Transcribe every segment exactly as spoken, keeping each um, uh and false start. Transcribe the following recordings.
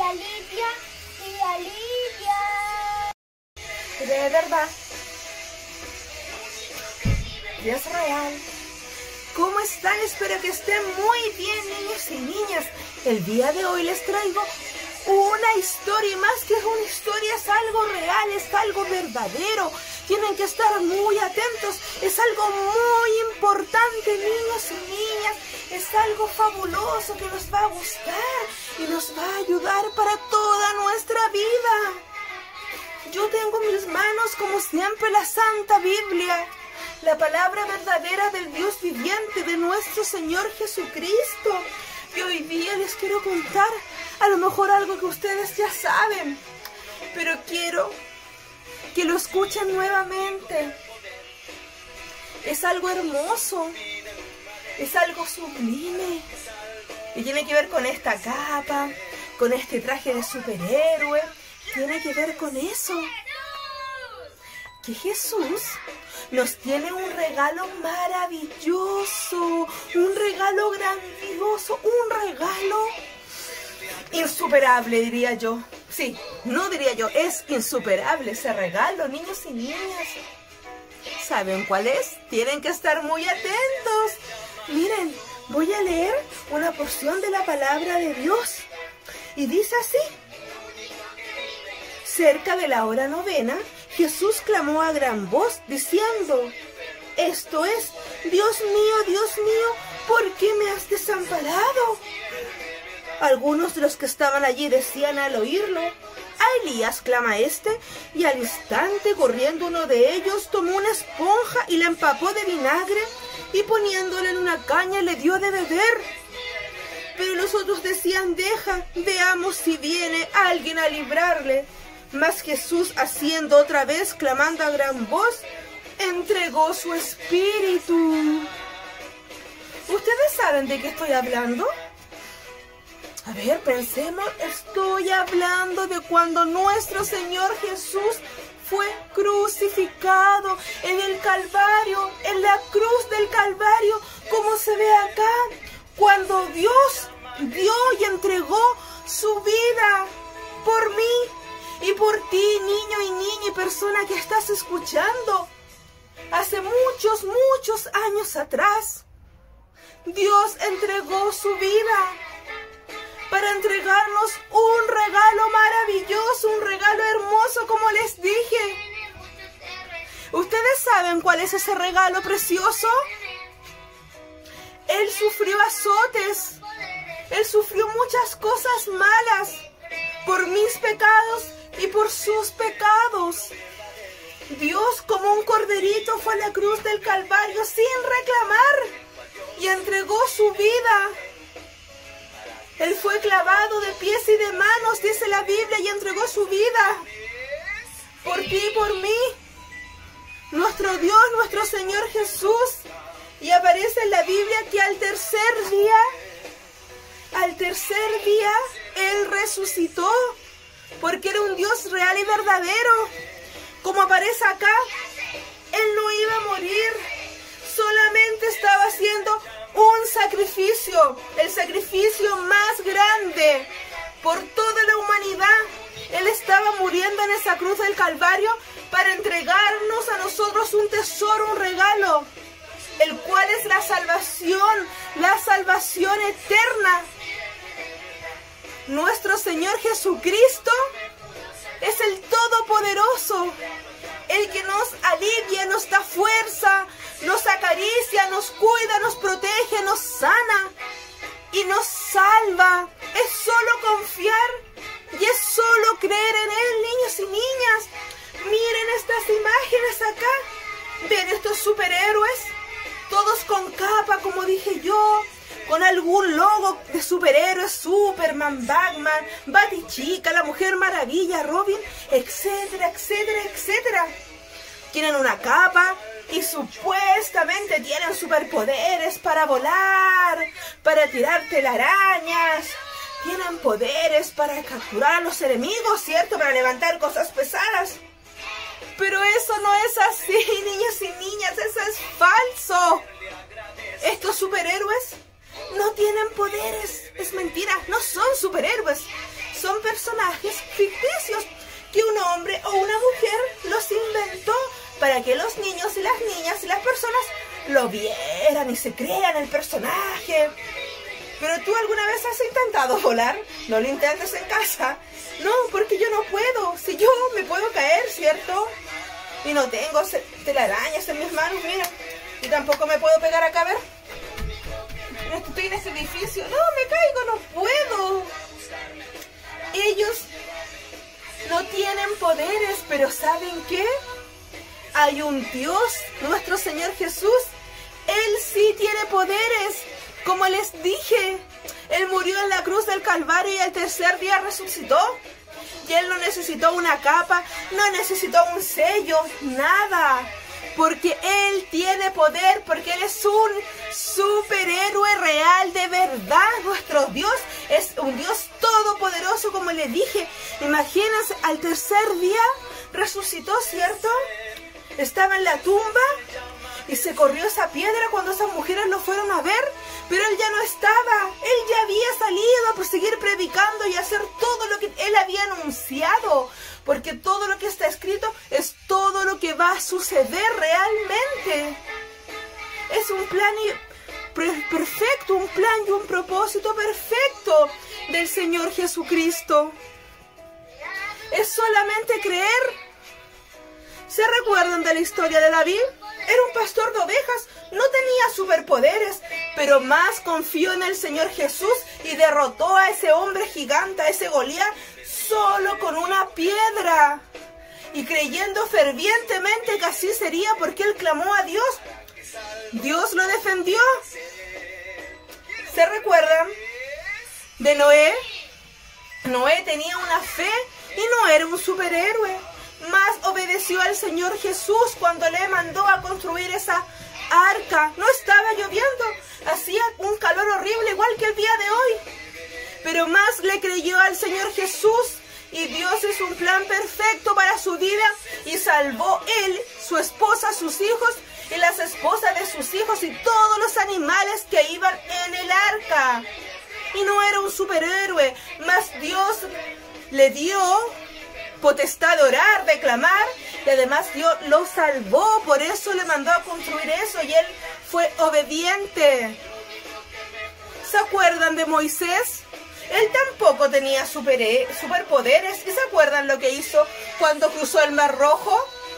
tía Lidia, tía Lidia. De verdad. Y es real. ¿Cómo están? Espero que estén muy bien, niños y niñas. El día de hoy les traigo una historia, y más que una historia, es algo real, es algo verdadero. Tienen que estar muy atentos. Es algo muy importante, niños y niñas. Es algo fabuloso que nos va a gustar y nos va a ayudar para toda nuestra vida. Yo tengo en mis manos, como siempre, la Santa Biblia, la palabra verdadera del Dios viviente, de nuestro Señor Jesucristo. Y hoy día les quiero contar a lo mejor algo que ustedes ya saben, pero quiero que lo escuchen nuevamente. Es algo hermoso, es algo sublime, y tiene que ver con esta capa, con este traje de superhéroe. Tiene que ver con eso, que Jesús nos tiene un regalo maravilloso, un regalo grandioso, un regalo insuperable, diría yo. Sí, no diría yo, es insuperable ese regalo, niños y niñas. ¿Saben cuál es? Tienen que estar muy atentos. Miren, voy a leer una porción de la palabra de Dios. Y dice así: cerca de la hora novena, Jesús clamó a gran voz diciendo: esto es, Dios mío, Dios mío, ¿por qué me has desamparado? Algunos de los que estaban allí decían al oírlo: a Elías clama este. Y al instante, corriendo uno de ellos, tomó una esponja y la empapó de vinagre, y poniéndola en una caña le dio de beber. Pero los otros decían: deja, veamos si viene alguien a librarle. Mas Jesús, haciendo otra vez, clamando a gran voz, entregó su espíritu. ¿Ustedes saben de qué estoy hablando? A ver, pensemos. Estoy hablando de cuando nuestro Señor Jesús fue crucificado en el Calvario, en la cruz del Calvario, como se ve acá, cuando Dios dio y entregó su vida por mí y por ti, niño y niña y persona que estás escuchando. Hace muchos, muchos años atrás, Dios entregó su vida para entregarnos un regalo maravilloso, un regalo hermoso, como les dije. ¿Ustedes saben cuál es ese regalo precioso? Él sufrió azotes, Él sufrió muchas cosas malas por mis pecados y por sus pecados. Dios, como un corderito, fue a la cruz del Calvario sin reclamar y entregó su vida. Él fue clavado de pies y de manos, dice la Biblia, y entregó su vida por ti y por mí. Nuestro Dios, nuestro Señor Jesús. Y aparece en la Biblia que al tercer día, al tercer día, Él resucitó, porque era un Dios real y verdadero. Como aparece acá, Él no iba a morir, solamente estaba haciendo un sacrificio, el sacrificio más grande por toda la humanidad. Él estaba muriendo en esa cruz del Calvario para entregarnos a nosotros un tesoro, un regalo, el cual es la salvación, la salvación eterna. Nuestro Señor Jesucristo es el Todopoderoso, el que nos alivia, nos da fuerza, nos acaricia, nos cuida, nos protege, nos sana y nos salva. Es solo confiar y es solo creer en Él, niños y niñas. Miren estas imágenes acá. ¿Ven estos superhéroes? Todos con capa, como dije yo, con algún logo de superhéroes: Superman, Batman, Batichica, la Mujer Maravilla, Robin, etcétera, etcétera, etcétera. Tienen una capa y supuestamente tienen superpoderes para volar, para tirar telarañas. Tienen poderes para capturar a los enemigos, ¿cierto? Para levantar cosas pesadas. Pero eso no es así, niños y niñas, eso es falso. Estos superhéroes no tienen poderes, es mentira, no son superhéroes. Son personas para que los niños y las niñas y las personas lo vieran y se crean el personaje. Pero tú alguna vez has intentado volar, no lo intentes en casa. No, porque yo no puedo, si yo me puedo caer, ¿cierto? Y no tengo telarañas en mis manos, mira. Y tampoco me puedo pegar acá, a ver. Estoy en este edificio, no, me caigo, no puedo. Ellos no tienen poderes, pero ¿saben qué? Hay un Dios, nuestro Señor Jesús. Él sí tiene poderes. Como les dije, Él murió en la cruz del Calvario y al tercer día resucitó. Y Él no necesitó una capa, no necesitó un sello, nada. Porque Él tiene poder, porque Él es un superhéroe real de verdad. Nuestro Dios es un Dios todopoderoso, como les dije. Imagínense, al tercer día resucitó, ¿cierto? Estaba en la tumba y se corrió esa piedra cuando esas mujeres lo fueron a ver, pero Él ya no estaba. Él ya había salido a proseguir predicando y hacer todo lo que Él había anunciado, porque todo lo que está escrito es todo lo que va a suceder realmente. Es un plan perfecto, un plan y un propósito perfecto del Señor Jesucristo. Es solamente creer. ¿Se recuerdan de la historia de David? Era un pastor de ovejas, no tenía superpoderes, pero más confió en el Señor Jesús y derrotó a ese hombre gigante, a ese Goliat, solo con una piedra. Y creyendo fervientemente que así sería porque él clamó a Dios, Dios lo defendió. ¿Se recuerdan de Noé? Noé tenía una fe y no era un superhéroe. Más obedeció al Señor Jesús cuando le mandó a construir esa arca. No estaba lloviendo, hacía un calor horrible igual que el día de hoy. Pero más le creyó al Señor Jesús y Dios hizo un plan perfecto para su vida y salvó él, su esposa, sus hijos y las esposas de sus hijos y todos los animales que iban en el arca. Y no era un superhéroe, más Dios le dio potestad de orar, de clamar, y además Dios lo salvó, por eso le mandó a construir eso y él fue obediente. ¿Se acuerdan de Moisés? Él tampoco tenía super, superpoderes. ¿Y se acuerdan lo que hizo cuando cruzó el Mar Rojo?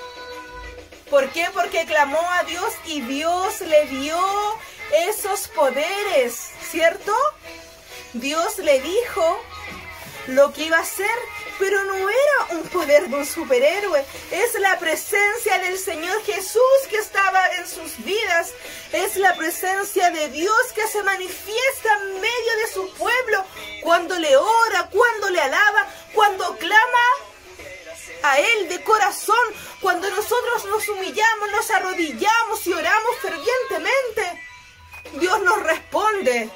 ¿Por qué? Porque clamó a Dios y Dios le dio esos poderes, ¿cierto? Dios le dijo lo que iba a hacer, pero no era un poder de un superhéroe, es la presencia del Señor Jesús que estaba en sus vidas, es la presencia de Dios que se manifiesta en medio de su pueblo, cuando le ora, cuando le alaba, cuando clama a Él de corazón, cuando nosotros nos humillamos, nos arrodillamos y oramos fervientemente, Dios nos responde.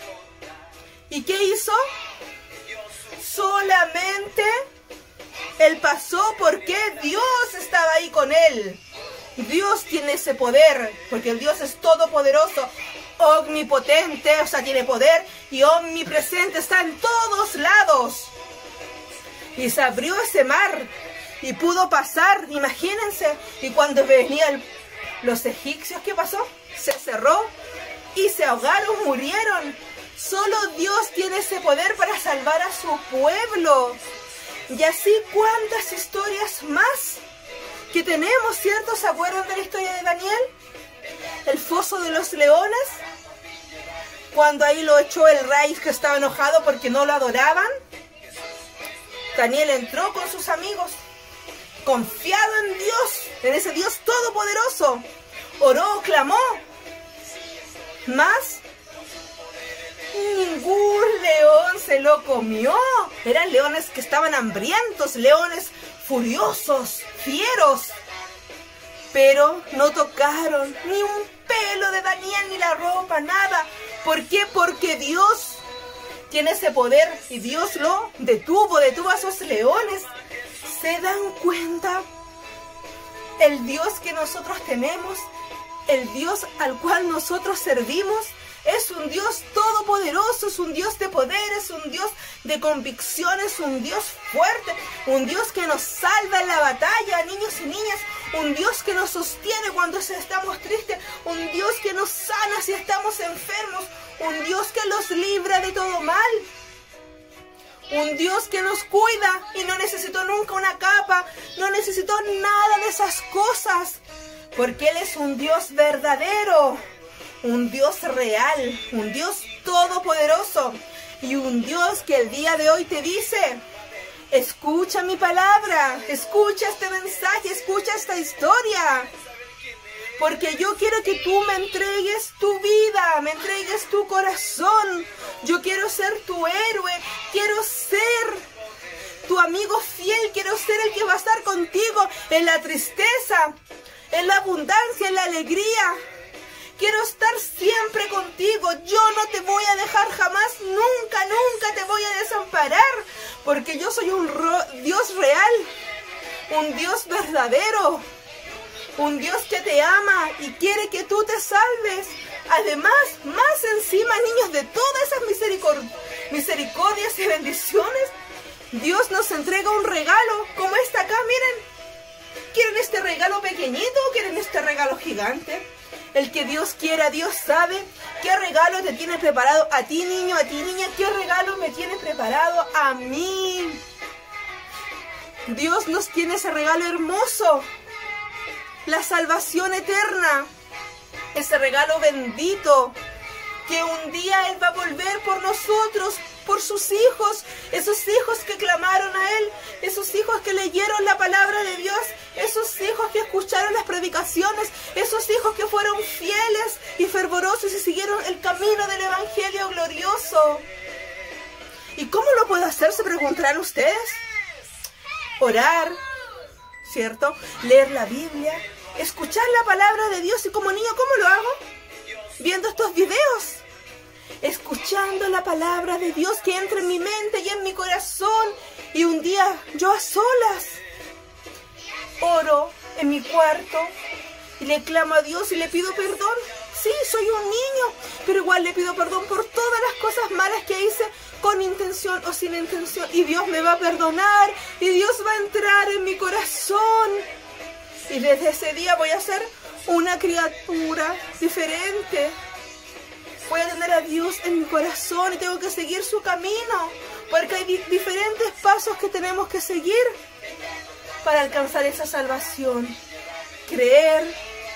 ¿Y qué hizo? Solamente Él pasó porque Dios estaba ahí con Él. Dios tiene ese poder, porque el Dios es todopoderoso, omnipotente, o sea, tiene poder, y omnipresente, está en todos lados. Y se abrió ese mar, y pudo pasar, imagínense, y cuando venían los egipcios, ¿qué pasó? Se cerró, y se ahogaron, murieron. Solo Dios tiene ese poder para salvar a su pueblo. Y así cuántas historias más que tenemos, ¿cierto? ¿Se acuerdan de la historia de Daniel? El foso de los leones. Cuando ahí lo echó el rey que estaba enojado porque no lo adoraban. Daniel entró con sus amigos, confiado en Dios, en ese Dios todopoderoso. Oró, clamó. Más ningún león se lo comió. Eran leones que estaban hambrientos, leones furiosos, fieros. Pero no tocaron ni un pelo de Daniel, ni la ropa, nada. ¿Por qué? Porque Dios tiene ese poder y Dios lo detuvo, detuvo a esos leones. ¿Se dan cuenta? El Dios que nosotros tenemos, el Dios al cual nosotros servimos, Es un Dios todopoderoso, es un Dios de poder, es un Dios de convicción, es un Dios fuerte, un Dios que nos salva en la batalla, niños y niñas, un Dios que nos sostiene cuando estamos tristes, un Dios que nos sana si estamos enfermos, un Dios que los libra de todo mal. Un Dios que nos cuida y no necesitó nunca una capa, no necesitó nada de esas cosas, porque Él es un Dios verdadero, un Dios real, un Dios todopoderoso y un Dios que el día de hoy te dice: escucha mi palabra, escucha este mensaje, escucha esta historia. Porque yo quiero que tú me entregues tu vida, me entregues tu corazón. Yo quiero ser tu héroe, quiero ser tu amigo fiel, quiero ser el que va a estar contigo en la tristeza, en la abundancia, en la alegría. Quiero estar siempre contigo, yo no te voy a dejar jamás, nunca, nunca te voy a desamparar. Porque yo soy un Dios real, un Dios verdadero. Un Dios que te ama y quiere que tú te salves. Además, más encima, niños, de todas esas misericord misericordias y bendiciones, Dios nos entrega un regalo como este acá, miren. ¿Quieren este regalo pequeñito o quieren este regalo gigante? El que Dios quiera, Dios sabe qué regalo te tiene preparado a ti, niño, a ti, niña. ¿Qué regalo me tiene preparado a mí? Dios nos tiene ese regalo hermoso. La salvación eterna, ese regalo bendito, que un día Él va a volver por nosotros, por sus hijos, esos hijos que clamaron a Él, esos hijos que leyeron la palabra de Dios, esos hijos que escucharon las predicaciones, esos hijos que fueron fieles y fervorosos y siguieron el camino del Evangelio glorioso. ¿Y cómo lo puedo hacer? Se preguntarán ustedes. Orar, ¿cierto? Leer la Biblia, escuchar la palabra de Dios. Y como niño, ¿cómo lo hago? Viendo estos videos, escuchando la palabra de Dios que entra en mi mente y en mi corazón. Y un día, yo a solas, oro en mi cuarto y le clamo a Dios y le pido perdón. Sí, soy un niño, pero igual le pido perdón por todas las cosas malas que hice, con intención o sin intención. Y Dios me va a perdonar y Dios va a entrar en mi corazón. Y desde ese día voy a ser una criatura diferente. Voy a tener a Dios en mi corazón y tengo que seguir su camino, porque hay di diferentes pasos que tenemos que seguir para alcanzar esa salvación. Creer,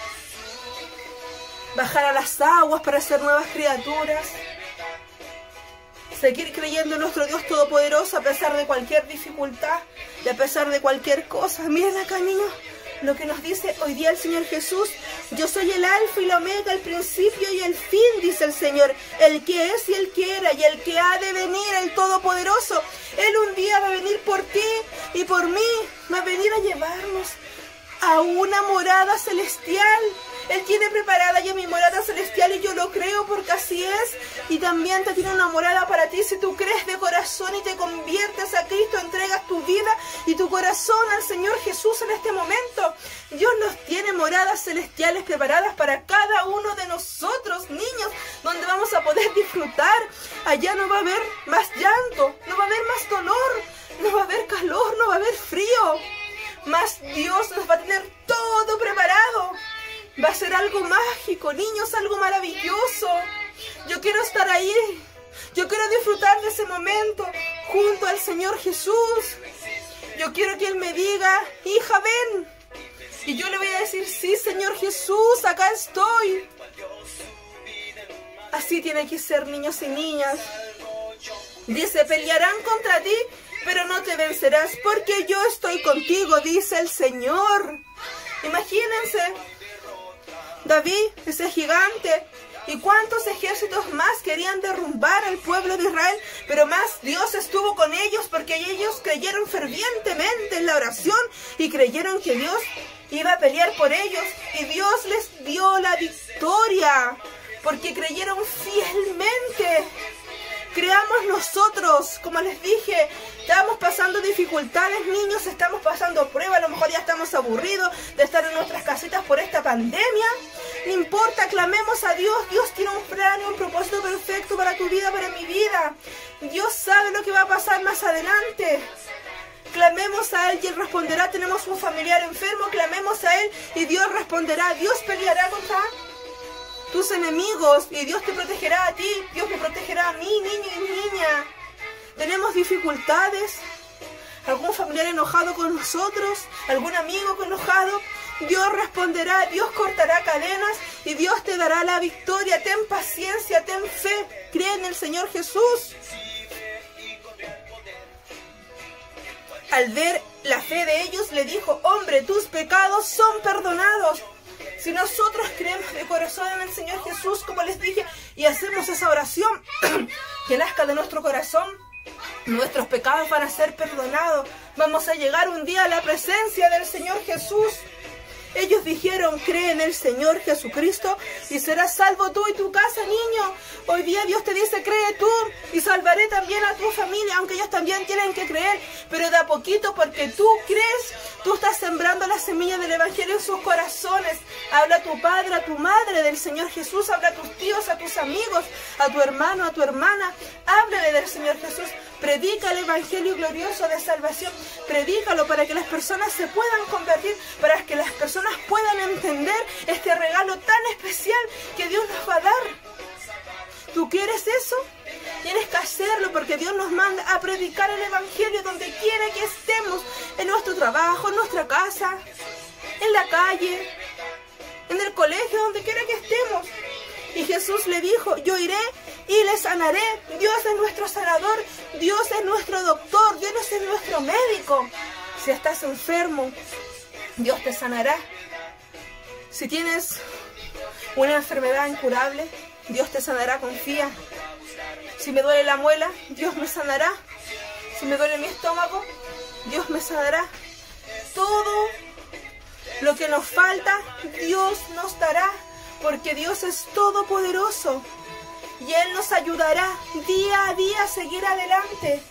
bajar a las aguas para ser nuevas criaturas, seguir creyendo en nuestro Dios Todopoderoso a pesar de cualquier dificultad y a pesar de cualquier cosa. Miren acá, niños, lo que nos dice hoy día el Señor Jesús: yo soy el alfa y la omega, el principio y el fin, dice el Señor, el que es y el que era y el que ha de venir, el Todopoderoso. Él un día va a venir por ti y por mí, va a venir a llevarnos a una morada celestial. Él tiene preparada ya mi morada celestial y yo lo creo porque así es. Y también te tiene una morada para ti si tú crees de corazón y te conviertes a Cristo, entregas tu vida y tu corazón al Señor Jesús en este momento. Dios nos tiene moradas celestiales preparadas para cada uno de nosotros, niños, donde vamos a poder disfrutar. Allá no va a haber más llanto, no va a haber más dolor, no va a haber calor, no va a haber frío. Más Dios nos va a tener todo preparado. Va a ser algo mágico, niños, algo maravilloso. Yo quiero estar ahí. Yo quiero disfrutar de ese momento junto al Señor Jesús. Yo quiero que Él me diga: hija, ven. Y yo le voy a decir: sí, Señor Jesús, acá estoy. Así tiene que ser, niños y niñas. Dice: pelearán contra ti, pero no te vencerás, porque yo estoy contigo, dice el Señor. Imagínense, David, ese gigante, y cuántos ejércitos más querían derrumbar al pueblo de Israel, pero más Dios estuvo con ellos porque ellos creyeron fervientemente en la oración y creyeron que Dios iba a pelear por ellos y Dios les dio la victoria porque creyeron fielmente. Creamos nosotros, como les dije, estamos pasando dificultades, niños, estamos pasando pruebas, a lo mejor ya estamos aburridos de estar en nuestras casitas por esta pandemia, No importa, clamemos a Dios. Dios tiene un plan y un propósito perfecto para tu vida, para mi vida. Dios sabe lo que va a pasar más adelante. Clamemos a Él y Él responderá. Tenemos un familiar enfermo, clamemos a Él y Dios responderá. Dios peleará contra tus enemigos y Dios te protegerá a ti. Dios me protegerá a mí, niño y niña. Tenemos dificultades, algún familiar enojado con nosotros, algún amigo enojado. Dios responderá, Dios cortará cadenas y Dios te dará la victoria. Ten paciencia, ten fe, cree en el Señor Jesús. Al ver la fe de ellos, le dijo, hombre, tus pecados son perdonados. Si nosotros creemos de corazón en el Señor Jesús, como les dije, y hacemos esa oración que nazca de nuestro corazón, nuestros pecados van a ser perdonados. Vamos a llegar un día a la presencia del Señor Jesús. Ellos dijeron, cree en el Señor Jesucristo y serás salvo tú y tu casa, niño. Hoy día Dios te dice, cree tú y salvaré también a tu familia, aunque ellos también tienen que creer, pero de a poquito, porque tú crees, tú estás sembrando la semilla del Evangelio en sus corazones. Habla a tu padre, a tu madre del Señor Jesús, habla a tus tíos, a tus amigos, a tu hermano, a tu hermana, háblale del Señor Jesús. Predica el Evangelio glorioso de salvación, predícalo para que las personas se puedan convertir, para que las personas puedan entender este regalo tan especial que Dios nos va a dar. ¿Tú quieres eso? Tienes que hacerlo porque Dios nos manda a predicar el Evangelio donde quiera que estemos, en nuestro trabajo, en nuestra casa, en la calle, en el colegio, donde quiera que estemos. Y Jesús le dijo, yo iré y le sanaré. Dios es nuestro sanador, Dios es nuestro doctor, Dios es nuestro médico. Si estás enfermo, Dios te sanará. Si tienes una enfermedad incurable, Dios te sanará, confía. Si me duele la muela, Dios me sanará. Si me duele mi estómago, Dios me sanará. Todo lo que nos falta, Dios nos dará. Porque Dios es todopoderoso y Él nos ayudará día a día a seguir adelante.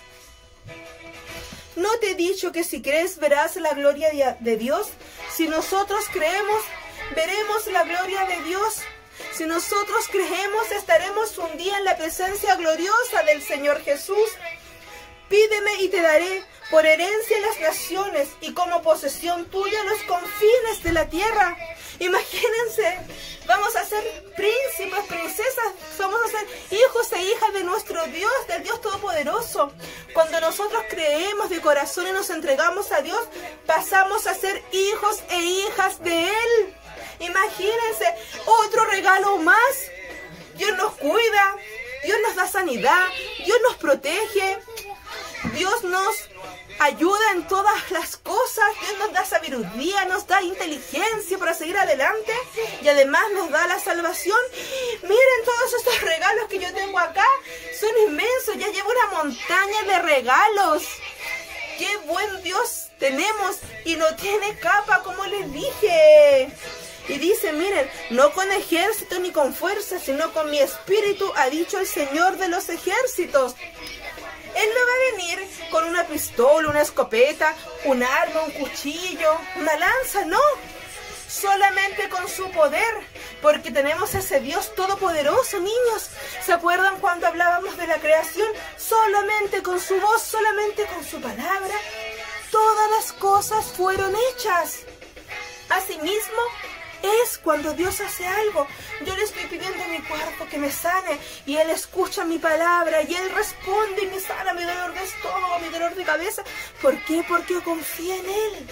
¿No te he dicho que si crees verás la gloria de Dios? Si nosotros creemos, veremos la gloria de Dios. Si nosotros creemos, estaremos un día en la presencia gloriosa del Señor Jesús. Pídeme y te daré por herencia las naciones y como posesión tuya los confines de la tierra. Imagínense, vamos a ser príncipes, princesas, vamos a ser hijos e hijas de nuestro Dios, del Dios Todopoderoso. Cuando nosotros creemos de corazón y nos entregamos a Dios, pasamos a ser hijos e hijas de Él. Imagínense, otro regalo más. Dios nos cuida, Dios nos da sanidad, Dios nos protege, Dios nos ayuda en todas las cosas, Dios nos da sabiduría, nos da inteligencia para seguir adelante y además nos da la salvación. Miren todos estos regalos que yo tengo acá, son inmensos, ya llevo una montaña de regalos. ¡Qué buen Dios tenemos! Y no tiene capa, como les dije. Y dice, miren, no con ejército ni con fuerza, sino con mi espíritu, ha dicho el Señor de los ejércitos. Él no va a venir con una pistola, una escopeta, un arma, un cuchillo, una lanza, no. Solamente con su poder, porque tenemos ese Dios todopoderoso, niños. ¿Se acuerdan cuando hablábamos de la creación? Solamente con su voz, solamente con su palabra, todas las cosas fueron hechas. Asimismo, es cuando Dios hace algo. Yo le estoy pidiendo a mi cuerpo que me sane y Él escucha mi palabra y Él responde y me sana mi dolor de estómago, mi dolor de cabeza. ¿Por qué? Porque confía en Él.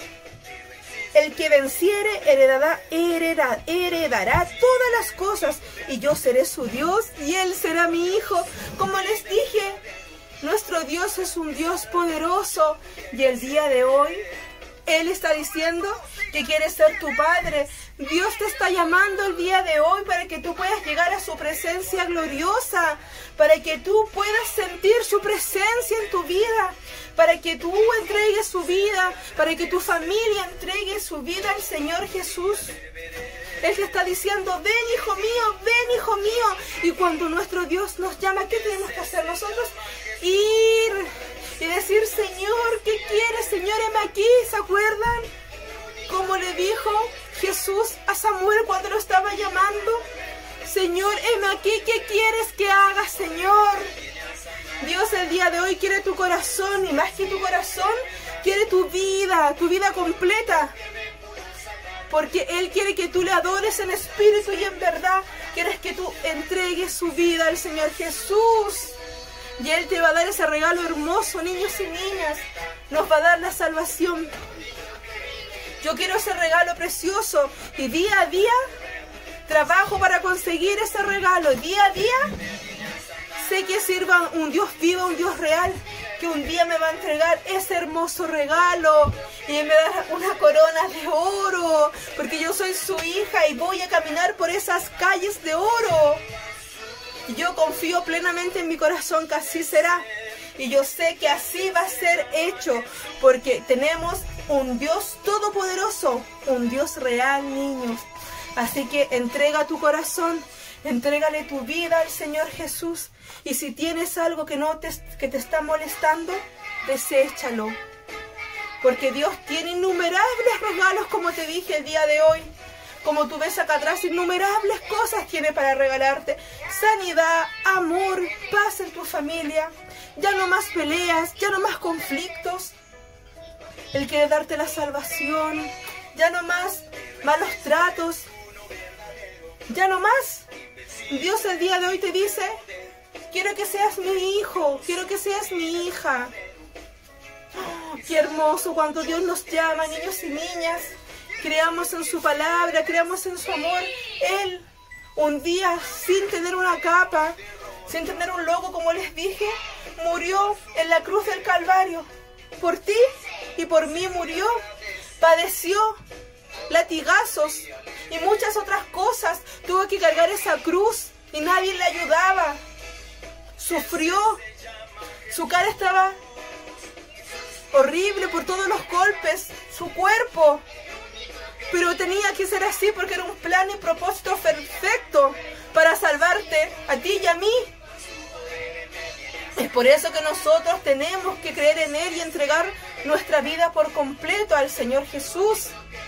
El que venciere heredará, heredará, heredará todas las cosas y yo seré su Dios y Él será mi hijo. Como les dije, nuestro Dios es un Dios poderoso y el día de hoy Él está diciendo que quiere ser tu Padre. Dios te está llamando el día de hoy para que tú puedas llegar a su presencia gloriosa, para que tú puedas sentir su presencia en tu vida, para que tú entregues su vida, para que tu familia entregue su vida al Señor Jesús. Él te está diciendo, ven hijo mío, ven hijo mío. Y cuando nuestro Dios nos llama, ¿qué tenemos que hacer nosotros? Ir y decir, Señor, ¿qué quieres? Señor, heme aquí, ¿se acuerdan? Como le dijo Jesús a Samuel cuando lo estaba llamando. Señor, heme aquí, ¿qué quieres que haga, Señor? Dios el día de hoy quiere tu corazón, y más que tu corazón, quiere tu vida, tu vida completa. Porque Él quiere que tú le adores en espíritu y en verdad. Quieres que tú entregues su vida al Señor Jesús. Y Él te va a dar ese regalo hermoso, niños y niñas. Nos va a dar la salvación. Yo quiero ese regalo precioso. Y día a día trabajo para conseguir ese regalo. Día a día sé que sirva un Dios vivo, un Dios real, que un día me va a entregar ese hermoso regalo y me va a dar una corona de oro, porque yo soy su hija y voy a caminar por esas calles de oro. Y yo confío plenamente en mi corazón que así será. Y yo sé que así va a ser hecho, porque tenemos un Dios todopoderoso, un Dios real, niños. Así que entrega tu corazón, entrégale tu vida al Señor Jesús. Y si tienes algo que, no te, que te está molestando, deséchalo. Porque Dios tiene innumerables regalos, como te dije el día de hoy. Como tú ves acá atrás, innumerables cosas tiene para regalarte. Sanidad, amor, paz en tu familia. Ya no más peleas, ya no más conflictos. Él quiere darte la salvación. Ya no más malos tratos. Ya no más. Dios el día de hoy te dice: quiero que seas mi hijo, quiero que seas mi hija. Oh, qué hermoso cuando Dios nos llama, niños y niñas. Creamos en su palabra, creamos en su amor. Él, un día, sin tener una capa, sin tener un logo, como les dije, murió en la cruz del Calvario. Por ti y por mí murió. Padeció latigazos y muchas otras cosas. Tuvo que cargar esa cruz y nadie le ayudaba. Sufrió. Su cara estaba horrible por todos los golpes. Su cuerpo. Pero tenía que ser así porque era un plan y propósito perfecto para salvarte a ti y a mí. Es por eso que nosotros tenemos que creer en Él y entregar nuestra vida por completo al Señor Jesús.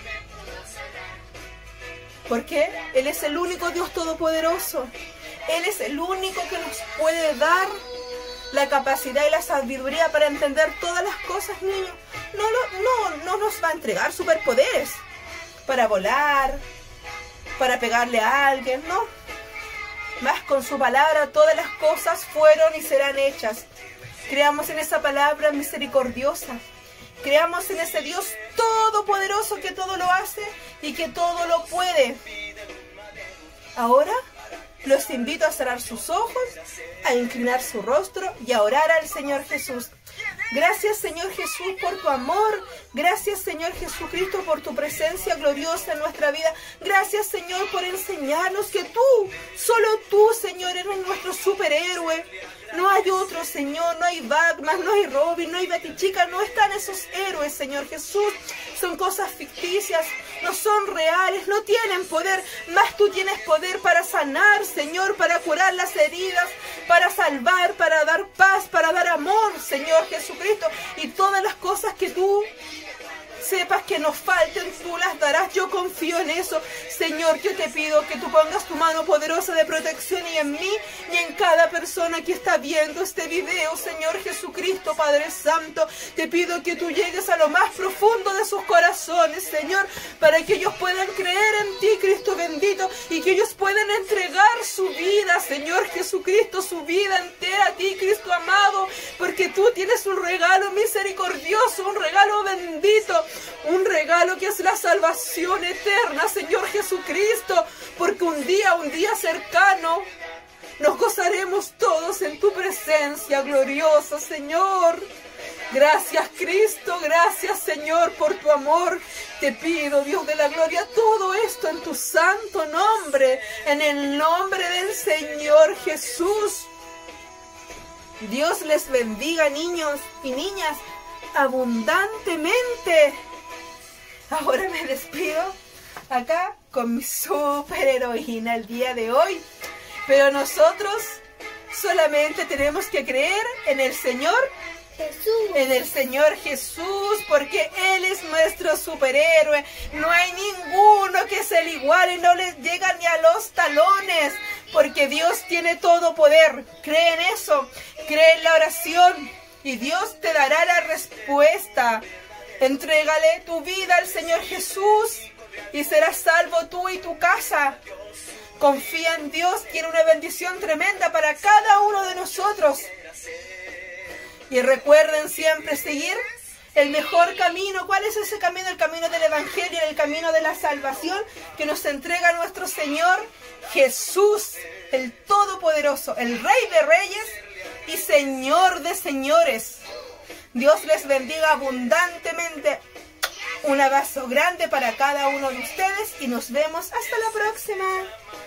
Porque Él es el único Dios todopoderoso. Él es el único que nos puede dar la capacidad y la sabiduría para entender todas las cosas, niños. No, no, no, no nos va a entregar superpoderes para volar, para pegarle a alguien, no. Más con su palabra todas las cosas fueron y serán hechas. Creamos en esa palabra misericordiosa. Creamos en ese Dios todopoderoso que todo lo hace y que todo lo puede. Ahora los invito a cerrar sus ojos, a inclinar su rostro y a orar al Señor Jesús. Gracias, Señor Jesús, por tu amor. Gracias, Señor Jesucristo, por tu presencia gloriosa en nuestra vida. Gracias, Señor, por enseñarnos que tú, solo tú, Señor, eres nuestro superhéroe. No hay otro, Señor. No hay Batman, no hay Robin, no hay Batichica. No están esos héroes, Señor Jesús. Son cosas ficticias, no son reales, no tienen poder. Más tú tienes poder para sanar, Señor, para curar las heridas, para salvar, para dar paz, para dar amor, Señor Jesucristo. Y todas las cosas que tú sepas que nos falten, tú las darás. Yo confío en eso. Señor, yo te pido que tú pongas tu mano poderosa de protección y en mí y en cada persona que está viendo este video, Señor Jesucristo, Padre Santo. Te pido que tú llegues a lo más profundo de sus corazones, Señor, para que ellos puedan creer en ti, Cristo bendito, y que ellos puedan entregar su vida, Señor Jesucristo, su vida entera a ti, Cristo amado, porque tú tienes un regalo misericordioso, un regalo bendito, un regalo que es la salvación eterna, Señor Jesucristo, porque un día, un día cercano, nos gozaremos todos en tu presencia gloriosa, Señor. Gracias, Cristo, gracias, Señor, por tu amor. Te pido, Dios de la gloria, todo esto en tu santo nombre, en el nombre del Señor Jesús. Dios les bendiga, niños y niñas, abundantemente. Ahora me despido acá con mi superheroína el día de hoy. Pero nosotros solamente tenemos que creer en el Señor Jesús. En el Señor Jesús, porque Él es nuestro superhéroe. No hay ninguno que se le iguale, no les llega ni a los talones, porque Dios tiene todo poder. Cree en eso, cree en la oración y Dios te dará la respuesta. Entrégale tu vida al Señor Jesús y serás salvo tú y tu casa. Confía en Dios, tiene una bendición tremenda para cada uno de nosotros. Y recuerden siempre seguir el mejor camino. ¿Cuál es ese camino? El camino del Evangelio, el camino de la salvación que nos entrega nuestro Señor Jesús, el Todopoderoso, el Rey de Reyes y Señor de Señores. Dios les bendiga abundantemente. Un abrazo grande para cada uno de ustedes y nos vemos hasta la próxima.